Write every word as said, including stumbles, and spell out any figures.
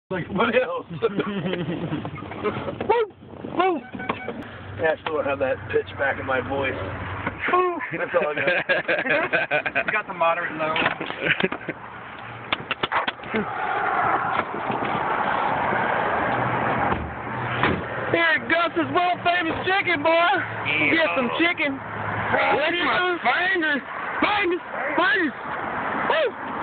Like what else? Woo! Woo! Yeah, I still don't have that pitch back in my voice. Woo! That's all I got. You got the moderate low. Here, Gus's world famous chicken, boy. Yeah. Get some chicken. Lick my fingers. Fingers. Fingers. Woo!